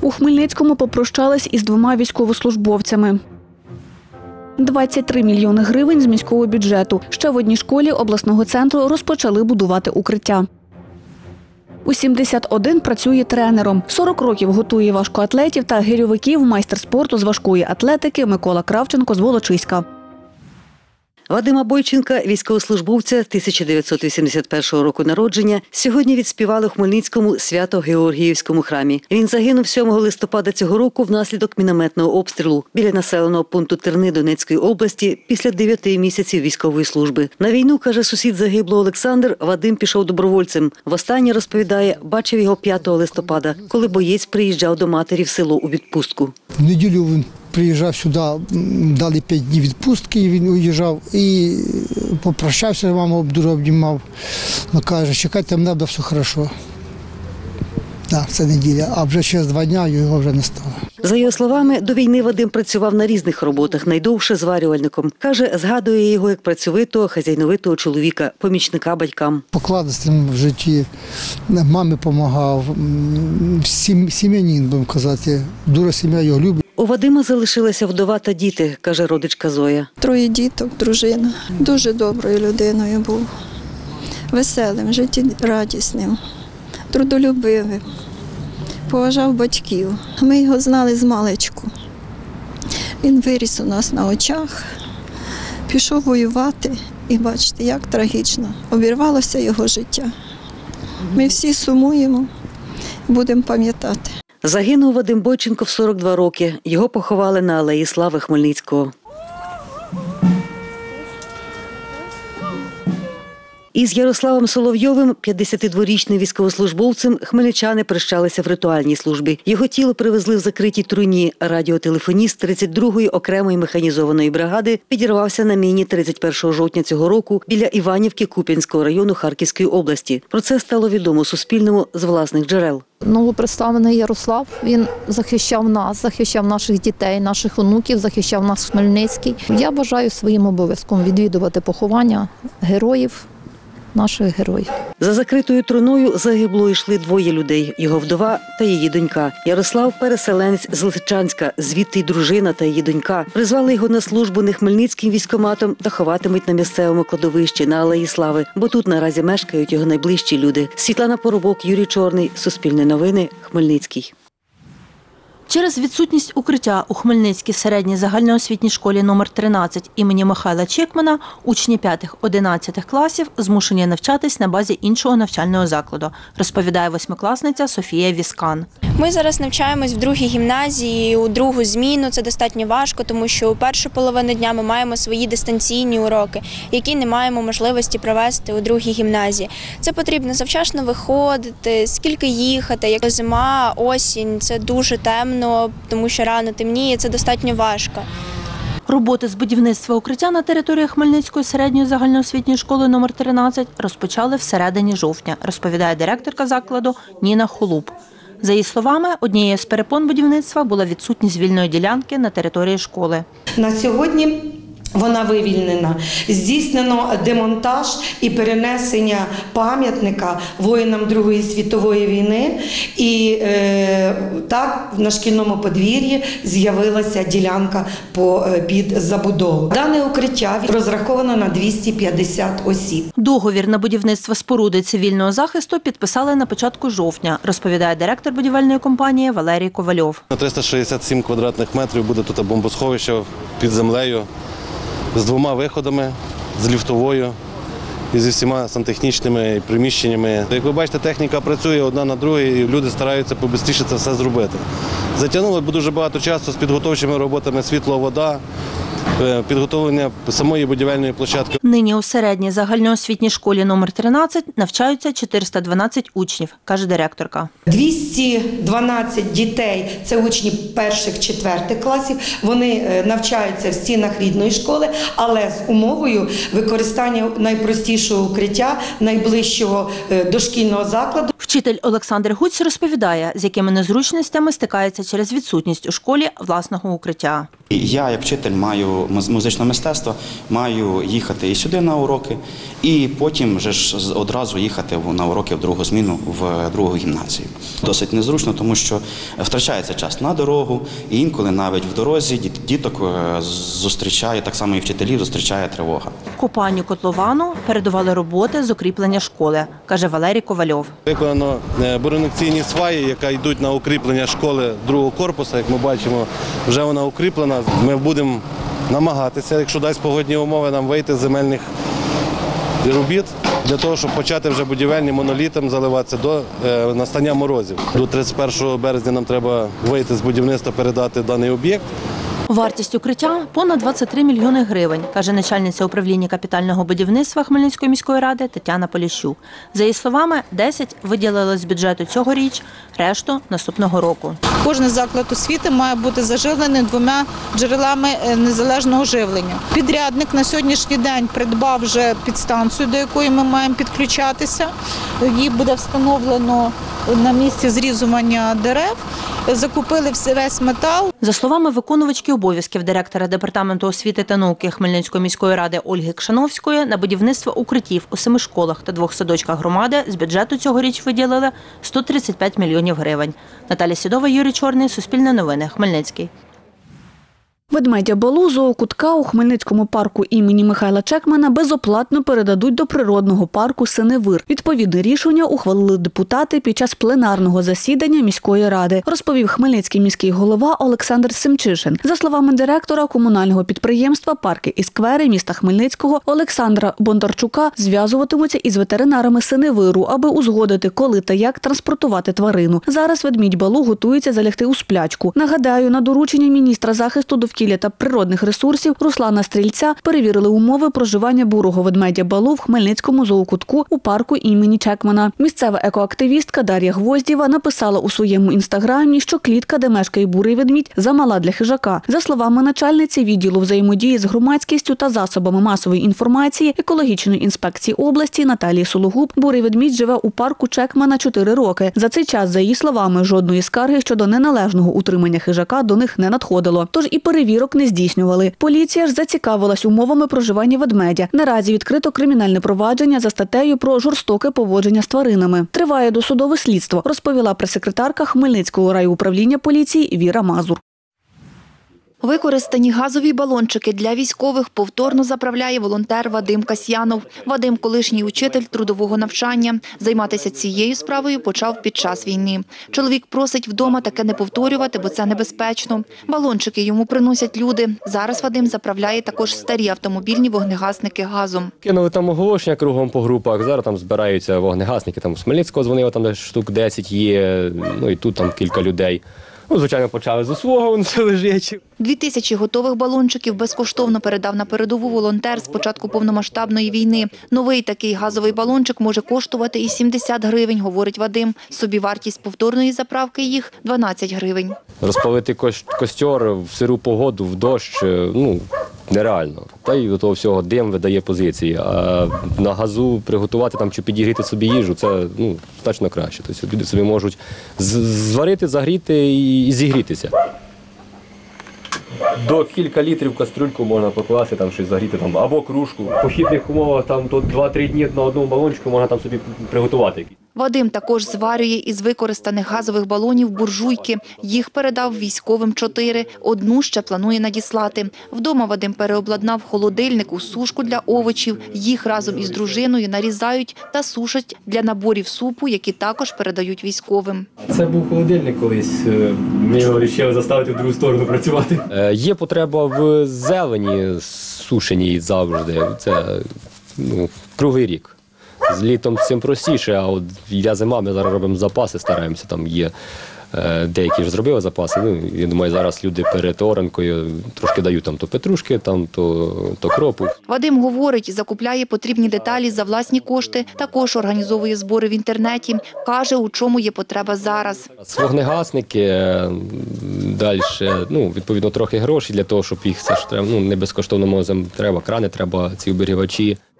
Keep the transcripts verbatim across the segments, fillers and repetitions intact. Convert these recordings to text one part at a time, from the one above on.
У Хмельницькому попрощались із двома військовослужбовцями. двадцять три мільйони гривень з міського бюджету. Ще в одній школі обласного центру розпочали будувати укриття. У сімдесят один працює тренером. сорок років готує важкоатлетів та гирьовиків майстер спорту з важкої атлетики Микола Кравченко з Волочиська. Вадима Бойченка, військовослужбовця тисяча дев'ятсот вісімдесят першого року народження, сьогодні відспівали у Хмельницькому Свято-Георгіївському храмі. Він загинув сьомого листопада цього року внаслідок мінометного обстрілу біля населеного пункту Терни Донецької області після дев'яти місяців військової служби. На війну, каже сусід загиблого Олександр, Вадим пішов добровольцем. Востаннє, розповідає, бачив його п'ятого листопада, коли боєць приїжджав до матері в село у відпустку. В неділю він приїжджав сюди, дали п'ять днів відпустки, він уїжджав і попрощався, маму дуже обнімав. Ну, каже, чекайте, мене буде все добре. Так, це неділя, а вже через два дні його вже не стало. За його словами, до війни Вадим працював на різних роботах, найдовше зварювальником. Каже, згадує його як працьовитого, хазяйновитого чоловіка, помічника батькам. Покладистим в житті, мамі допомагав, сім'янин, будемо казати, дуже сім'я його любить. У Вадима залишилася вдова та діти, каже родичка Зоя. Троє діток, дружина. Дуже доброю людиною був, веселим, життєрадісним, трудолюбивим, поважав батьків. Ми його знали з маличку. Він виріс у нас на очах, пішов воювати і бачите, як трагічно обірвалося його життя. Ми всі сумуємо, будемо пам'ятати. Загинув Вадим Бойченко в сорок два роки. Його поховали на Алеї Слави Хмельницького. Із Ярославом Соловйовим, п'ятдесятидворічним військовослужбовцем, хмельничани прощалися в ритуальній службі. Його тіло привезли в закритій труні. Радіотелефоніст тридцять другої окремої механізованої бригади підірвався на міні тридцять першого жовтня цього року біля Іванівки Куп'янського району Харківської області. Про це стало відомо Суспільному з власних джерел. Новопредставлений Ярослав, він захищав нас, захищав наших дітей, наших онуків, захищав нас Хмельницький. Я бажаю своїм обов'язком відвідувати поховання героїв, наших героїв. За закритою труною загибло йшли двоє людей – його вдова та її донька. Ярослав – переселенець з Лисичанська, звідти й дружина та її донька. Призвали його на службу не Хмельницьким військкоматом та ховатимуть на місцевому кладовищі на Алеї Слави, бо тут наразі мешкають його найближчі люди. Світлана Поробок, Юрій Чорний, Суспільне новини, Хмельницький. Через відсутність укриття у Хмельницькій середній загальноосвітній школі номер тринадцять імені Михайла Чекмана учні п'ятих-одинадцятих класів змушені навчатись на базі іншого навчального закладу, розповідає восьмикласниця Софія Віскан. Ми зараз навчаємось в другій гімназії, у другу зміну. Це достатньо важко, тому що у першу половину дня ми маємо свої дистанційні уроки, які не маємо можливості провести у другій гімназії. Це потрібно завчасно виходити, скільки їхати, як зима, осінь, це дуже темно, тому що рано темніє, це достатньо важко. Роботи з будівництва укриття на території Хмельницької середньої загальноосвітньої школи номер тринадцять розпочали всередині жовтня, розповідає директорка закладу Ніна Холуб. За її словами, однією з перепон будівництва була відсутність вільної ділянки на території школи. На сьогодні вона вивільнена. Здійснено демонтаж і перенесення пам'ятника воїнам Другої світової війни. І е, так на шкільному подвір'ї з'явилася ділянка по, під забудову. Дане укриття розраховано на двісті п'ятдесят осіб. Договір на будівництво споруди цивільного захисту підписали на початку жовтня, розповідає директор будівельної компанії Валерій Ковальов. На триста шістдесят сім квадратних метрів буде тут бомбосховище під землею, з двома виходами, з ліфтовою і зі всіма сантехнічними приміщеннями. Як ви бачите, техніка працює одна на другій, і люди стараються побистріше це все зробити. Затягнули дуже багато часу з підготовчими роботами світло, вода, підготовлення самої будівельної площадки. Нині у середній загальноосвітній школі номер тринадцять навчаються чотириста дванадцять учнів, каже директорка. двісті дванадцять дітей – це учні перших-четвертих класів. Вони навчаються в стінах рідної школи, але з умовою використання найпростішого укриття найближчого дошкільного закладу. Вчитель Олександр Гуць розповідає, з якими незручностями стикається через відсутність у школі власного укриття. Я, як вчитель, маю музичне мистецтво, маю їхати і сюди на уроки, і потім вже ж одразу їхати на уроки в другу зміну, в другу гімназію. Досить незручно, тому що втрачається час на дорогу, і інколи навіть в дорозі діток зустрічає, так само і вчителів зустрічає тривога. Копанню котловану передували роботи з укріплення школи, каже Валерій Ковальов. Виконано буренокційні сваї, які йдуть на укріплення школи другого корпусу. Як ми бачимо, вже вона укріплена. Ми будемо намагатися, якщо дасть погодні умови, нам вийти з земельних робіт для того, щоб почати вже будівельні монолітом заливатися до е, настання морозів. До тридцять першого березня нам треба вийти з будівництва, передати даний об'єкт. Вартість укриття – понад двадцять три мільйони гривень, каже начальниця управління капітального будівництва Хмельницької міської ради Тетяна Поліщук. За її словами, десять виділили з бюджету цьогоріч, решту – наступного року. Кожен заклад освіти має бути заживлений двома джерелами незалежного живлення. Підрядник на сьогоднішній день придбав вже підстанцію, до якої ми маємо підключатися. Її буде встановлено на місці зрізування дерев. Закупили весь метал. За словами виконувачки обов'язків директора Департаменту освіти та науки Хмельницької міської ради Ольги Кшановської, на будівництво укриттів у семи школах та двох садочках громади з бюджету цьогоріч виділили сто тридцять п'ять мільйонів гривень. Наталя Сідова, Юрій Чорний, Суспільне новини, Хмельницький. Ведмедя Балу зоокутка у Хмельницькому парку імені Михайла Чекмана безоплатно передадуть до природного парку Синевир. Відповідне рішення ухвалили депутати під час пленарного засідання міської ради, розповів хмельницький міський голова Олександр Семчишин. За словами директора комунального підприємства «Парки і сквери» міста Хмельницького Олександра Бондарчука, зв'язуватимуться із ветеринарами Синевиру, аби узгодити, коли та як транспортувати тварину. Зараз ведмідь Балу готується залягти у сплячку. Нагадаю, на доручення міністра захисту довкілля та природних ресурсів Руслана Стрільця перевірили умови проживання бурого ведмедя Балу в Хмельницькому зоокутку у парку імені Чекмана. Місцева екоактивістка Дар'я Гвоздєва написала у своєму інстаграмі, що клітка, де мешкає бурий ведмідь, замала для хижака. За словами начальниці відділу взаємодії з громадськістю та засобами масової інформації екологічної інспекції області Наталії Сологуб, бурий ведмідь живе у парку Чекмана чотири роки. За цей час, за її словами, жодної скарги щодо неналежного утримання хижака до них не надходило. Тож і перевірили не здійснювали. Поліція ж зацікавилась умовами проживання ведмедя. Наразі відкрито кримінальне провадження за статтею про жорстоке поводження з тваринами. Триває досудове слідство, розповіла прес-секретарка Хмельницького райуправління поліції Віра Мазур. Використані газові балончики для військових повторно заправляє волонтер Вадим Касьянов. Вадим – колишній учитель трудового навчання. Займатися цією справою почав під час війни. Чоловік просить вдома таке не повторювати, бо це небезпечно. Балончики йому приносять люди. Зараз Вадим заправляє також старі автомобільні вогнегасники газом. Кинули там оголошення кругом по групах, зараз там збираються вогнегасники. Там з Хмельницького дзвонили, там штук десять є, ну і тут там кілька людей. Ну, звичайно, почали з свого, він все лежить. Дві тисячі готових балончиків безкоштовно передав на передову волонтер з початку повномасштабної війни. Новий такий газовий балончик може коштувати і сімдесят гривень, говорить Вадим. Собівартість повторної заправки їх – дванадцять гривень. Розпалити костер в сиру погоду, в дощ, ну, нереально. Та й до того всього дим видає позиції. А на газу приготувати там чи підігріти собі їжу – це, ну, значно краще. Тобто люди собі можуть зварити, загріти і зігрітися. До кілька літрів кастрюльку можна покласти, там щось загріти, там, або кружку. В похідних умовах там тут два-три дні на одному балончику можна там собі приготувати. Вадим також зварює із використаних газових балонів буржуйки. Їх передав військовим чотири. Одну ще планує надіслати. Вдома Вадим переобладнав холодильник у сушку для овочів. Їх разом із дружиною нарізають та сушать для наборів супу, які також передають військовим. Це був холодильник колись. Ми його вирішили заставити в другу сторону працювати. Є потреба в зелені сушеній завжди. Це, ну, круглий рік. З літом цим простіше, а от йде зима, ми зараз робимо запаси, стараємося, там є деякі ж зробили запаси. Ну, я думаю, зараз люди перед оранкою трошки дають там то петрушки, там то, то кропу. Вадим говорить, закупляє потрібні деталі за власні кошти, також організовує збори в інтернеті. Каже, у чому є потреба зараз. Вогнегасники, далі, ну, відповідно, трохи грошей для того, щоб їх все ж треба, ну, не безкоштовно мозом треба, крани треба, ці оберігачі.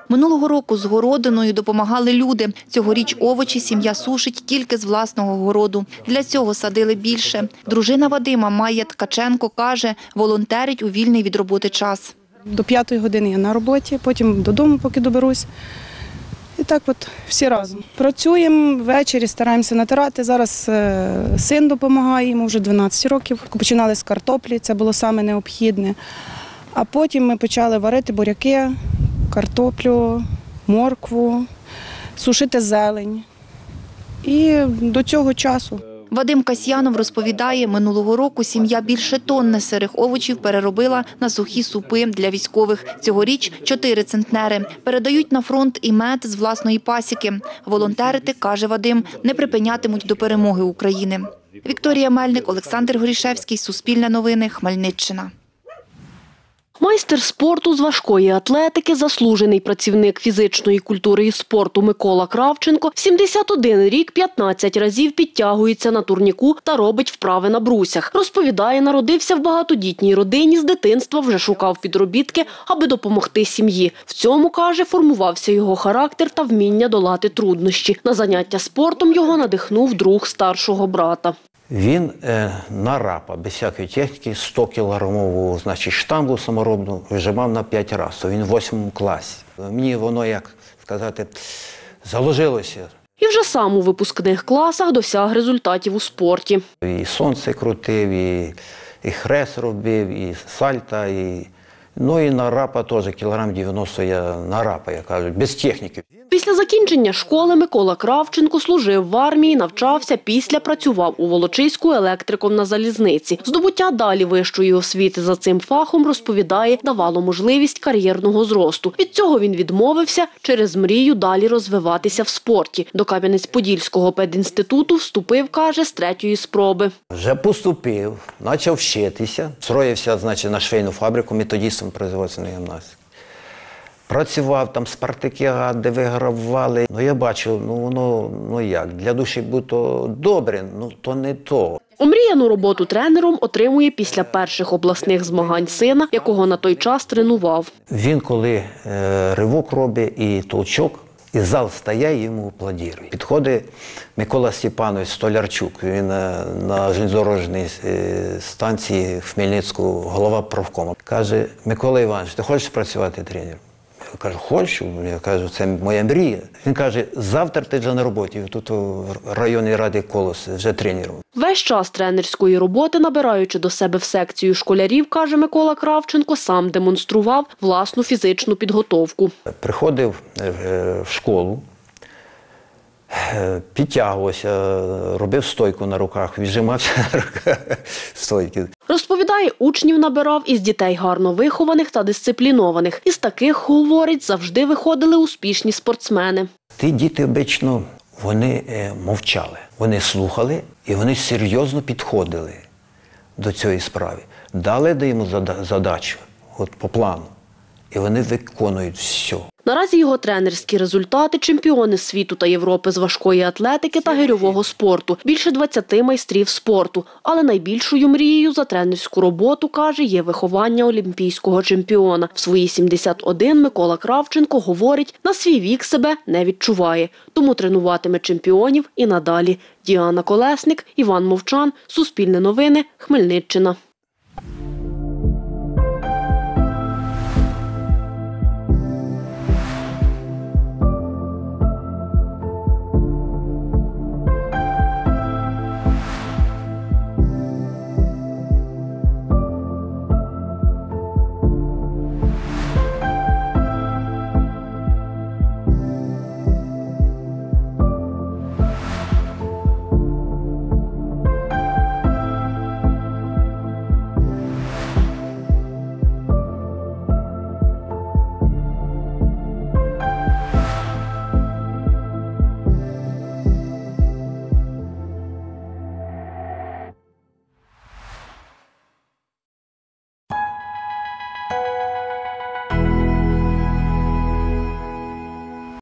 Минулого року з городиною допомагали люди. Цьогоріч овочі сім'я сушить тільки з власного городу. Для цього садили більше. Дружина Вадима Майя Ткаченко каже, волонтерить у вільний від роботи час. До п'ятої години я на роботі, потім додому поки доберусь. І так от всі разом. Працюємо, ввечері стараємося натирати. Зараз е, син допомагає, йому вже дванадцять років. Починали з картоплі, це було саме необхідне. А потім ми почали варити буряки, картоплю, моркву, сушити зелень. І до цього часу. Вадим Касьянов розповідає, минулого року сім'я більше тонни сирих овочів переробила на сухі супи для військових. Цьогоріч – чотири центнери. Передають на фронт і мед з власної пасіки. Волонтерити, каже Вадим, не припинятимуть до перемоги України. Вікторія Мельник, Олександр Горішевський, Суспільне новини, Хмельниччина. Майстер спорту з важкої атлетики, заслужений працівник фізичної культури і спорту Микола Кравченко сімдесят один рік п'ятнадцять разів підтягується на турніку та робить вправи на брусях. Розповідає, народився в багатодітній родині, з дитинства вже шукав підробітки, аби допомогти сім'ї. В цьому, каже, формувався його характер та вміння долати труднощі. На заняття спортом його надихнув друг старшого брата. Він е, на рапа, без всякої техніки, сто кілограмову, значить, штангу саморобну вижимав на п'ять разів. Він в восьмому класі. Мені воно, як сказати, заложилося. І вже сам у випускних класах досяг результатів у спорті. І сонце крутив, і, і хрест робив, і сальта, і... Ну і на рапа теж, кілограм дев'яносто я на рапа, я кажу, без техніки. Після закінчення школи Микола Кравченко служив в армії, навчався, після працював у Волочиську електриком на залізниці. Здобуття далі вищої освіти за цим фахом, розповідає, давало можливість кар'єрного зросту. Від цього він відмовився через мрію далі розвиватися в спорті. До Кам'янець-Подільського педінституту вступив, каже, з третьої спроби. Вже поступив, почав вчитися, строївся, значить, на швейну фабрику, методистом производственної гімнастики. Працював там спартакіади, вигравали. Ну, я бачу, ну воно, ну як, для душі будь-то добре, ну то не то. Омріяну роботу тренером отримує після перших обласних змагань сина, якого на той час тренував. Він коли е, ривок робить і толчок, і зал стає, і йому аплодує. Підходить Микола Степанович Столярчук, він на, на железнодорожній е, станції в Хмельницьку, голова профкому. Каже, Микола Іванович, ти хочеш працювати тренером? Я кажу, хочу. Я кажу, це моя мрія. Він каже, завтра ти вже на роботі, тут у районній раді Колос, вже тренером. Весь час тренерської роботи, набираючи до себе в секцію школярів, каже Микола Кравченко, сам демонстрував власну фізичну підготовку. Приходив в школу, підтягувався, робив стойку на руках, віджимався на руках стойки. Розповідає, учнів набирав із дітей гарно вихованих та дисциплінованих. Із таких, говорить, завжди виходили успішні спортсмени. Ті діти обично, вони мовчали, вони слухали і вони серйозно підходили до цієї справи. Дали йому задачу, от по плану, і вони виконують все. Наразі його тренерські результати – чемпіони світу та Європи з важкої атлетики та гирьового спорту, більше двадцяти майстрів спорту. Але найбільшою мрією за тренерську роботу, каже, є виховання олімпійського чемпіона. В свої сімдесят один Микола Кравченко, говорить, на свій вік себе не відчуває. Тому тренуватиме чемпіонів і надалі. Діана Колесник, Іван Мовчан, Суспільне новини, Хмельниччина.